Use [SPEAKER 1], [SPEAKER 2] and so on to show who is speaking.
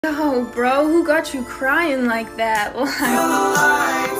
[SPEAKER 1] Yo, bro, who got you crying like that? Like,